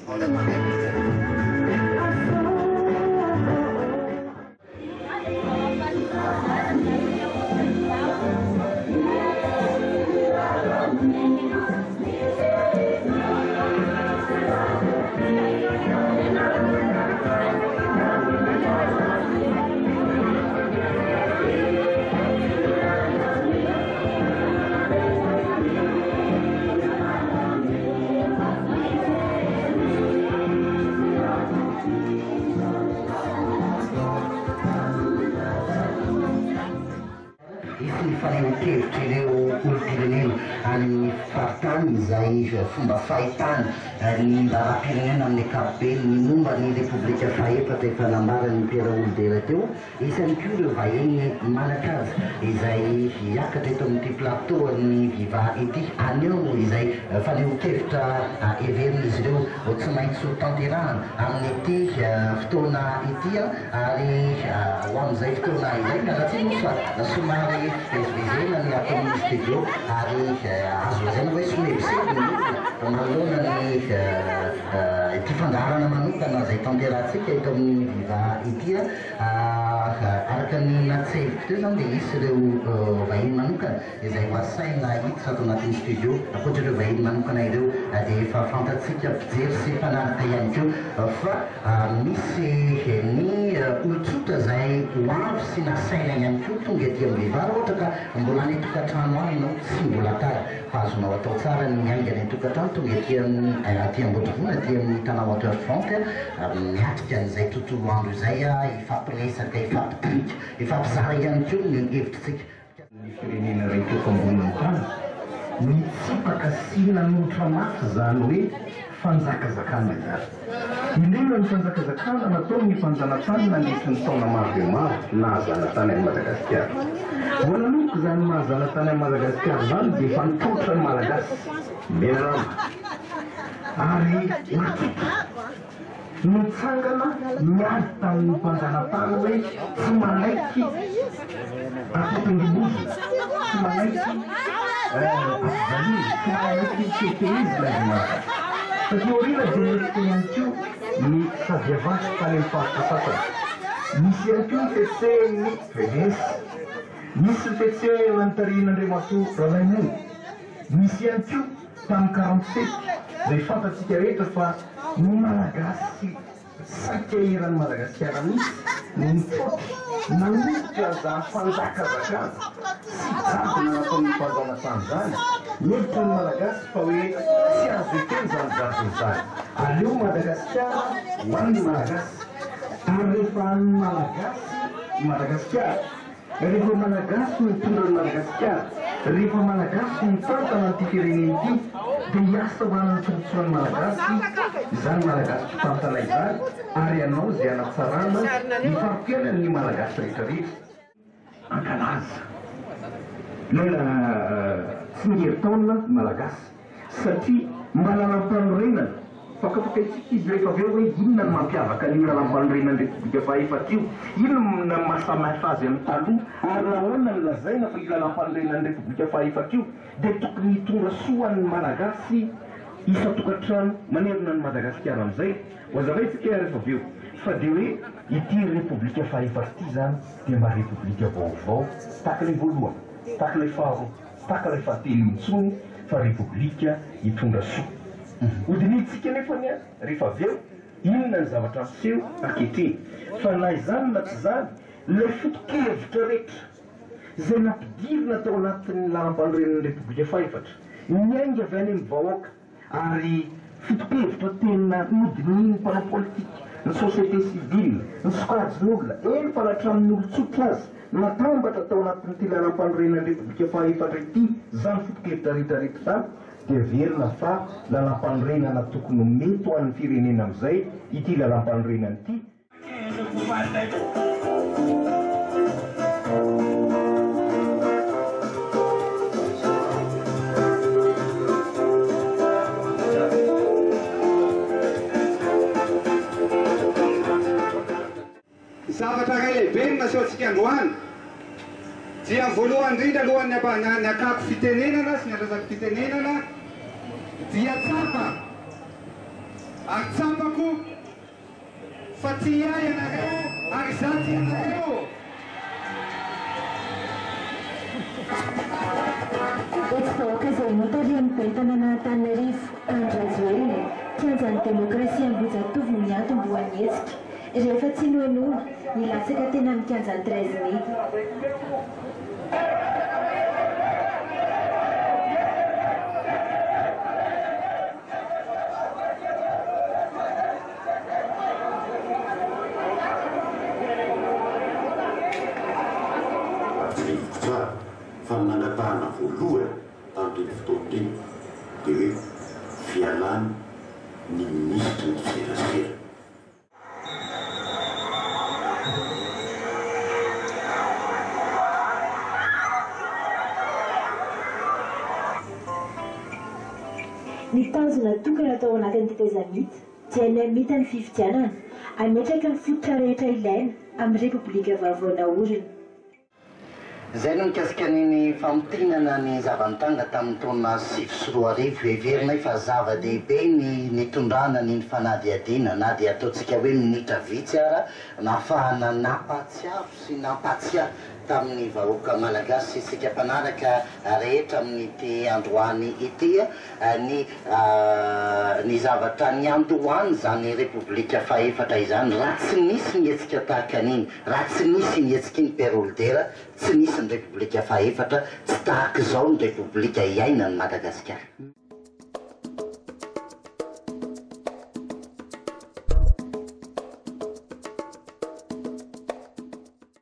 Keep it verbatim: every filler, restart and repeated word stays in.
Fomba fahitana ny raram-pirenena amin'ny ankapobeny ny momba ny repoblika fahefatra efa nambarany Pierre Oldera teo isany koa ireo vahiny malagasy izay hiakatra eto amin'ity plateau ny viva ity aneo izay fanehon-kevitra heverina izy ireo tsy maintsy tanterahana amin'ity fotoana ity ary ho amin'izay fotoana izay karahatsy moa somary vezvezena ny ato amin'ny studio ary azo zay hoe somebiseby manoloana ny ty fandarana manokana zay tanterahantsika eto amin'ny viva ity araka ny natseviko teo zany dia isy ireo vahiny manokana izay hoasaina hiditra ato anatin'ny studio akoatra ireo vahiny manokana ireo dia efa fantatsika fijery sy fanaraka ihany keo fa misy ny olotsotra zay hoavy sy nasaina ihany koa tonga aty amin'ny viva ohatra ka mbola any tokantrano any ianao tsy mbola tara fa azonao atao tsara ny aingana ny tokantrano tonga aty amin'ny aty ambodrovona aty amin'ny tanà waterfront miatrika an'izay tontolo andro izay ifampiresaka ifampitrika ifampizara ihany koa ny hevitritsika ny firenena rehetra eto ambonin'ny tany mitsipaka sy nanotra mafy zany hoe fanjakazakana izany indrindra ny fanjakazakana natao ny fanjanatany nandritry ny taona maro dia maro nahazanatany any Madagasikara voalaloko zany mahazanatany any Madagasikara zany dia efa nitrotra ny malagasy menarama ary natsotra nitsangana miady tamin'ny mpanjanatany hoe tsy manaiky atotongimbozy tsy manaiky afzali tsy manaiky teteizy lazimaka satria orina dia mety ihany koa ny saviavasy tany amin'ny faritra sasany misy ihany koa fetsehany vedesy misy fetsehana ny tarihin'Andriamatoa Ravaimony misy ihany koa tamin'ny quarante-sept zay fantatsika rehetra fa ny malagasy sakeran'ny Madagasikara misy ny mitsotra nanoitra zany fanjakazakana sy jadona nataon'ny mpanjanatany zany mevitra ny malagasy fa hoe tsy azo ekeny zany jadony zany aleo Madagasikara ho an'ny malagasy ary rehefa an'ny malagasy Madagasikara rehefa malagasy mitondra ny Madagasikara rehefa malagasy mitantana an'ity firenena ity dia hiasa ho an'ny tsontsoan'ny malagasy izany malagasy mpitantana izany ary ianao zay anatsarana mifarampiainany ny malagasy rehetrarehetra ankalaza lela tsy miheritaona malagasy satria manana mpanorenana fakafaka itsika izy rehefa aveo hoe inona ny mampiavaka ny ralam-panorenan'ny repoblika fahefatra io inona ny mahasamihafa azy amin'ny taloha ary nahoana ny lazaina fa io ralam-panorenan'ny repoblika fahefatra io dia tokony hitondra soan'ny malagasy isa-tokantrano manerina ny Madagasikara amin'izay hoazavaitsika rehefa aveo fa dia hoe ity repoblika fahefatra ity zany dia mba repoblika vaovao taka ilay voalohany taka ilay faharoa taka ilay fahatelo intsony fa repoblika hitondra soa hodinitsika nefa ny rehefa aveo inona ny zavatra miseho ankehitriny fa na izany na tsy zany ilay foto-kevitra rehetra zay nampidirina tao anatin'ny lalam-panorenan'ny repoblika fahefatra miainga avy any amin'ny vahoaka ary foto-kevitra tena nodininy mpanao politika ny société civile ny sokajin'olona eny fa natramin'ny olotsotra azy natambatra tao anatin'ity lalam-panorenan'ny repoblika fahefatra ity zany foto-kevitra rehetrarehetra zany dia verina fa lalam-panorenana tokony mety ho an'ny firenena amin'izay ity lalam-panorenana ity zavatra ray lehibe ny masehoantsika androany dia voalohany indrindra alohan'ny ny akako fitenenana sy ny arazako fitenenana dia tsapa ary tsapako fa ty ay anareo ary za ty anareo. Etsika okazainao tarihan'ny bentana n'Antananarivo Andry Rajoelina kianjan'ny demokrasia Ambohijatovo no miantomboany hetsika rehefa tsy noenoana nilatsaka teny amin'ny kianjan'ny treize mai. Fa nanapahana voalohany tamin'ireny fotoana ireny dia hoe fialany ny ministra ny serasera. Ny tanjona tokana atao anatin'ny tetezamita dia ny amita ny fifidianana ametraka ny fototra rehetra ilaina amin'ny repoblika vaovao naorina. Izay no mikasika ny famotinana ny zavanitanga tamin'ny taona sivy sy roa arivo heverinay fa zava-dehibe ny nitondrana ny fanadihadiana na dia ataontsika hoe minitra vitsy ara nahafahana nampatsiaro sy nampatsiaro tamin'ny vahoaka malagasy isika mpanaraka rehetra amin'ity androany ity ny ny zavatra niandohany zany repoblika fahefatra izany raha tsy nisy ny hetsika tahaka an'iny raha tsy nisy ny hetsika iny perolidera tsy nisy ny repoblika fahefatra tsy tahaka izao ny repoblika iainany Madagasikara.